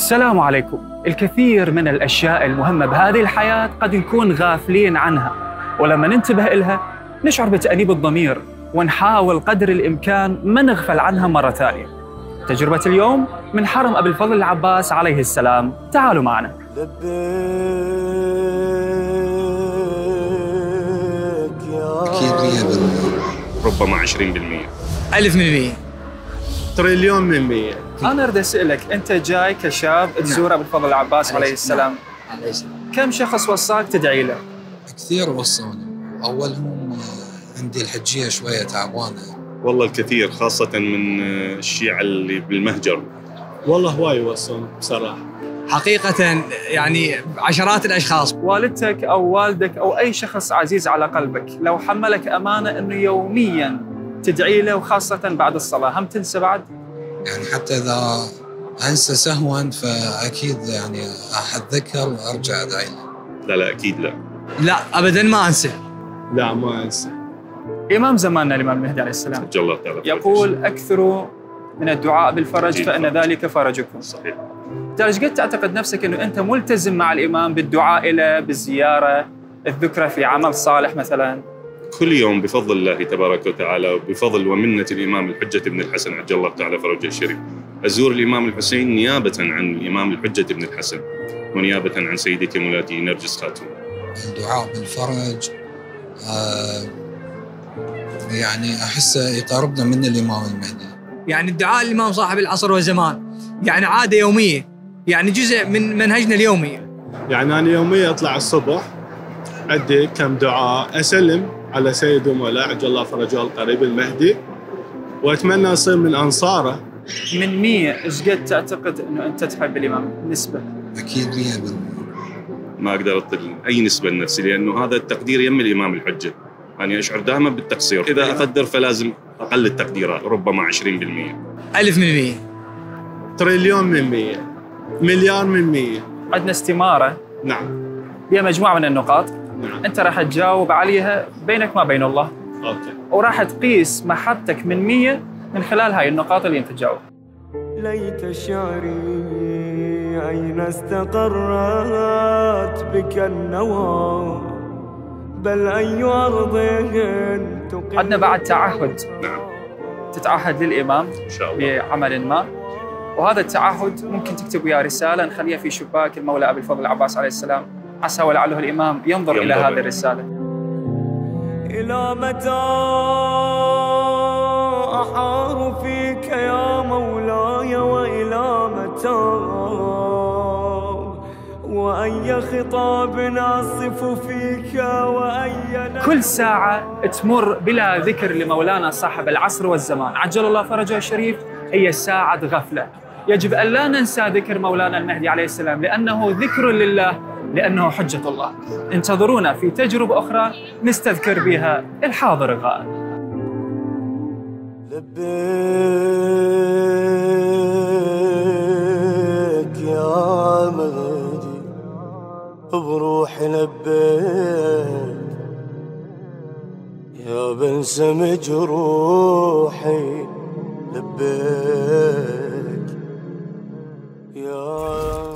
السلام عليكم. الكثير من الأشياء المهمة بهذه الحياة قد نكون غافلين عنها، ولما ننتبه إلها نشعر بتأنيب الضمير ونحاول قدر الإمكان ما نغفل عنها مرة ثانية. تجربة اليوم من حرم أبي الفضل العباس عليه السلام، تعالوا معنا. أكيد 100%، ربما 20%، 1000%، تريليون من 100. أنا أريد أسألك، أنت جاي كشاب تزور أبي الفضل العباس عليه السلام، كم شخص وصاك تدعي له؟ كثير وصوني. أولهم عندي الحجية شوية تعبانة. والله الكثير، خاصة من الشيعة اللي بالمهجر. والله هواي وصون بصراحة، حقيقة يعني عشرات الأشخاص. والدتك أو والدك أو أي شخص عزيز على قلبك لو حملك أمانة أنه يومياً تدعي له، وخاصة بعد الصلاة، هم تنسى بعد؟ يعني حتى إذا أنسى سهواً فأكيد يعني أتذكر وأرجع أدعي له. لا أكيد لا. لا أبداً ما أنسى. لا ما أنسى. إمام زماننا الإمام المهدي عليه السلام رجل الله تعالى يقول: أكثروا من الدعاء بالفرج فإن ذلك فرجكم. صحيح. ليش قد تعتقد نفسك أنه أنت ملتزم مع الإمام بالدعاء له، بالزيارة، الذكرى في عمل صالح مثلاً؟ كل يوم بفضل الله تبارك وتعالى وبفضل ومنة الإمام الحجة بن الحسن عجل الله تعالى فرجه الشريف، أزور الإمام الحسين نيابة عن الإمام الحجة بن الحسن ونيابة عن سيدتي مولاتي نرجس خاتون. الدعاء بالفرج يعني أحسه يقربنا من الإمام المهدي. يعني الدعاء الإمام صاحب العصر والزمان يعني عادة يومية، يعني جزء من منهجنا اليومي. يعني أنا يوميا أطلع الصبح أدي كم دعاء، أسلم على سيد ومولاي عجل الله فرجه القريب المهدي، وأتمنى أصير من أنصاره. من 100 إيش قد تعتقد أنه أنت تحب الإمام نسبة؟ أكيد 100%. ما أقدر أعطي أي نسبة لنفسي، لأنه هذا التقدير يم الإمام الحجة. أنا أشعر دائما بالتقصير، إذا أقدر فلازم أقل التقديرات، ربما 20%. 1000%. تريليون من 100، مليار من 100. عندنا استمارة نعم. هي مجموعة من النقاط، نعم. أنت راح تجاوب عليها بينك ما بين الله، أوكي. وراح تقيس محبتك من 100 من خلال هاي النقاط اللي أنت تجاوب. ليت شعري أين استقرت بك النوى، بل أي أرض تقيم. عندنا بعد تعهد. نعم. تتعهد للإمام إن شاء الله بعمل ما، وهذا التعهد ممكن تكتب وياه رسالة نخليها في شباك المولى أبي الفضل العباس عليه السلام، عسى ولعله الإمام ينظر إلى هذه الرسالة. إلى متى أحار فيك يا مولاي، وإلى متى، وأي خطاب أصف فيك، وأي كل ساعة تمر بلا ذكر لمولانا صاحب العصر والزمان عجل الله فرجه الشريف هي ساعة غفلة. يجب أن لا ننسى ذكر مولانا المهدي عليه السلام، لأنه ذكر لله، لأنه حجة الله. انتظرونا في تجربة أخرى نستذكر بها الحاضر الغائب. لبيك يا مهدي بروحي، لبيك يا بلسم جروحي، لبيك يا